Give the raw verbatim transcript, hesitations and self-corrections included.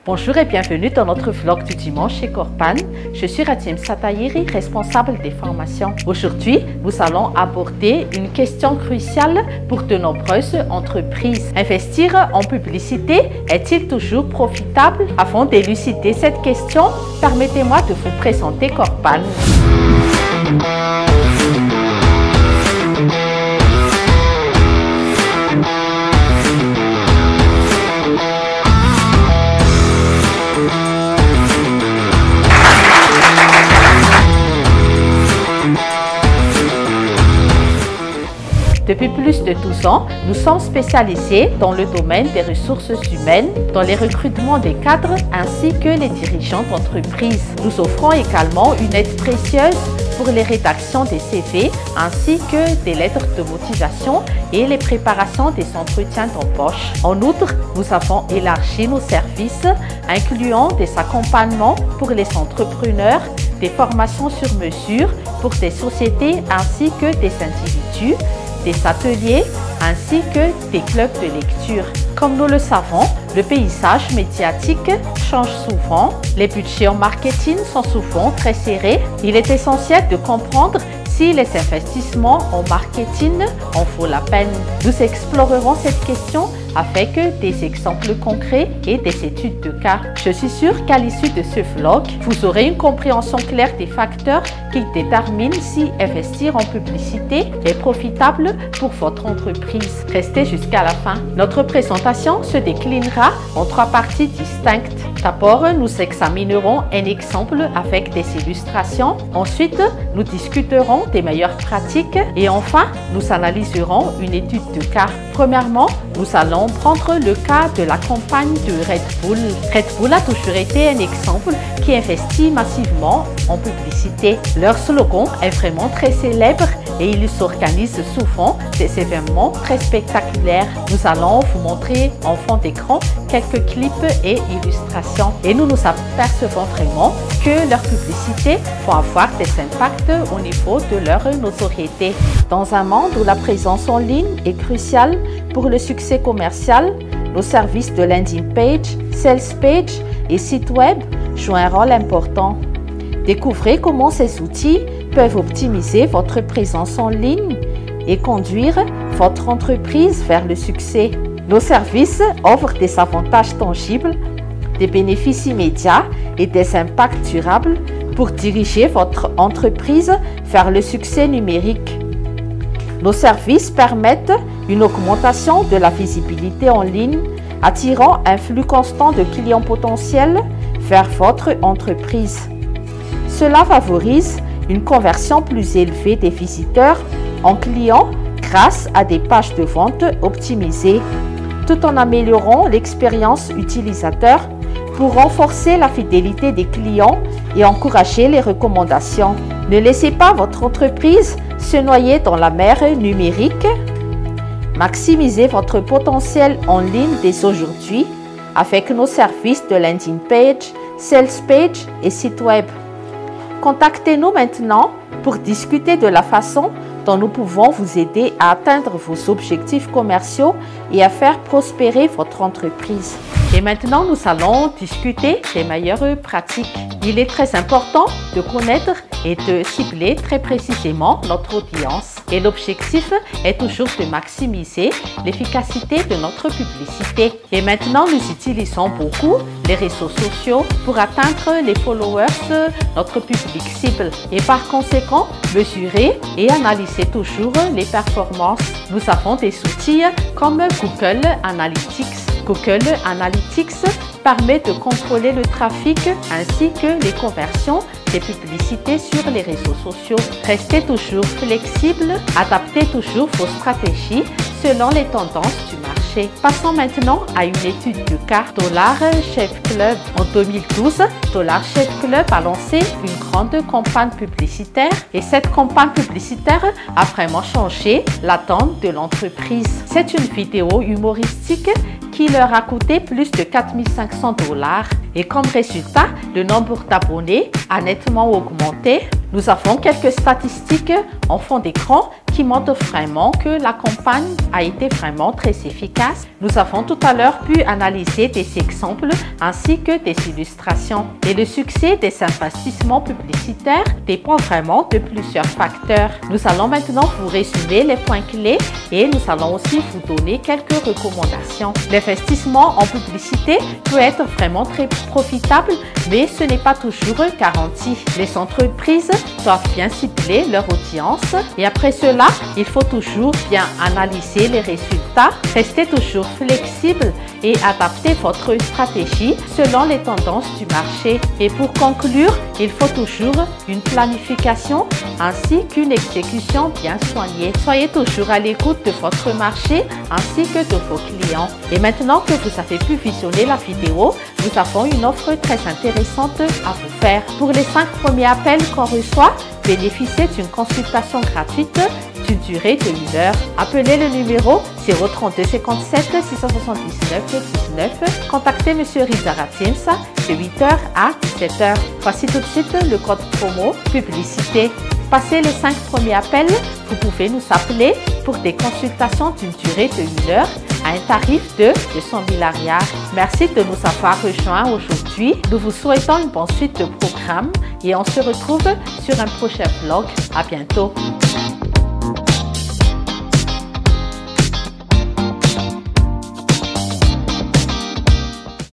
Bonjour et bienvenue dans notre vlog du dimanche chez Corpan. Je suis Ratim Satayiri, responsable des formations. Aujourd'hui, nous allons aborder une question cruciale pour de nombreuses entreprises. Investir en publicité est-il toujours profitable? Avant d'élucider cette question, permettez-moi de vous présenter Corpan. Depuis plus de douze ans, nous sommes spécialisés dans le domaine des ressources humaines, dans les recrutements des cadres ainsi que les dirigeants d'entreprise. Nous offrons également une aide précieuse pour les rédactions des C V ainsi que des lettres de motivation et les préparations des entretiens d'embauche. En outre, nous avons élargi nos services, incluant des accompagnements pour les entrepreneurs, des formations sur mesure pour des sociétés ainsi que des individus, des ateliers ainsi que des clubs de lecture. Comme nous le savons, le paysage médiatique change souvent, les budgets en marketing sont souvent très serrés. Il est essentiel de comprendre si les investissements en marketing en vaut la peine. Nous explorerons cette question avec des exemples concrets et des études de cas. Je suis sûre qu'à l'issue de ce vlog, vous aurez une compréhension claire des facteurs qui déterminent si investir en publicité est profitable pour votre entreprise. Restez jusqu'à la fin. Notre présentation se déclinera en trois parties distinctes. D'abord, nous examinerons un exemple avec des illustrations. Ensuite, nous discuterons des meilleures pratiques. Et enfin, nous analyserons une étude de cas. Premièrement, nous allons prendre le cas de la campagne de Red Bull. Red Bull a toujours été un exemple qui investit massivement en publicité. Leur slogan est vraiment très célèbre et ils organisent souvent des événements très spectaculaires. Nous allons vous montrer en fond d'écran quelques clips et illustrations. Et nous nous apercevons vraiment que leurs publicités vont avoir des impacts au niveau de leur notoriété. Dans un monde où la présence en ligne est cruciale pour le succès commercial, nos services de landing page, sales page et site web jouent un rôle important. Découvrez comment ces outils peuvent optimiser votre présence en ligne et conduire votre entreprise vers le succès. Nos services offrent des avantages tangibles, des bénéfices immédiats et des impacts durables pour diriger votre entreprise vers le succès numérique. Nos services permettent une augmentation de la visibilité en ligne, attirant un flux constant de clients potentiels vers votre entreprise. Cela favorise une conversion plus élevée des visiteurs en clients grâce à des pages de vente optimisées, tout en améliorant l'expérience utilisateur pour renforcer la fidélité des clients et encourager les recommandations. Ne laissez pas votre entreprise se noyer dans la mer numérique. Maximisez votre potentiel en ligne dès aujourd'hui avec nos services de landing page, sales page et site web. Contactez-nous maintenant pour discuter de la façon dont nous pouvons vous aider à atteindre vos objectifs commerciaux et à faire prospérer votre entreprise. Et maintenant, nous allons discuter des meilleures pratiques. Il est très important de connaître et de cibler très précisément notre audience. Et l'objectif est toujours de maximiser l'efficacité de notre publicité. Et maintenant, nous utilisons beaucoup les réseaux sociaux pour atteindre les followers, notre public cible. Et par conséquent, mesurer et analyser toujours les performances. Nous avons des outils comme Google Analytics. Google Analytics permet de contrôler le trafic ainsi que les conversions des publicités sur les réseaux sociaux. Restez toujours flexible, adaptez toujours vos stratégies selon les tendances du marché. Passons maintenant à une étude de cas. Dollar Shave Club. En deux mille douze, Dollar Shave Club a lancé une grande campagne publicitaire et cette campagne publicitaire a vraiment changé la donne de l'entreprise. C'est une vidéo humoristique qui leur a coûté plus de quatre mille cinq cents dollars. Et comme résultat, le nombre d'abonnés a nettement augmenté. Nous avons quelques statistiques en fond d'écran qui montre vraiment que la campagne a été vraiment très efficace. Nous avons tout à l'heure pu analyser des exemples ainsi que des illustrations. Et le succès des investissements publicitaires dépend vraiment de plusieurs facteurs. Nous allons maintenant vous résumer les points clés et nous allons aussi vous donner quelques recommandations. L'investissement en publicité peut être vraiment très profitable, mais ce n'est pas toujours garanti. Les entreprises doivent bien cibler leur audience et après cela, il faut toujours bien analyser les résultats, rester toujours flexible et adapter votre stratégie selon les tendances du marché. Et pour conclure, il faut toujours une planification ainsi qu'une exécution bien soignée. Soyez toujours à l'écoute de votre marché ainsi que de vos clients. Et maintenant que vous avez pu visionner la vidéo, nous avons une offre très intéressante à vous faire. Pour les cinq premiers appels qu'on reçoit, bénéficiez d'une consultation gratuite d'une durée de une heure. Appelez le numéro zéro trente-deux cinquante-sept six cent soixante-dix-neuf dix-neuf. Contactez Monsieur Rizara James de huit heures à dix-sept heures. Voici tout de suite le code promo publicité. Passez les cinq premiers appels, vous pouvez nous appeler pour des consultations d'une durée de une heure à un tarif de deux cent mille arrières. Merci de nous avoir rejoints aujourd'hui. Nous vous souhaitons une bonne suite de programmes et on se retrouve sur un prochain vlog. À bientôt.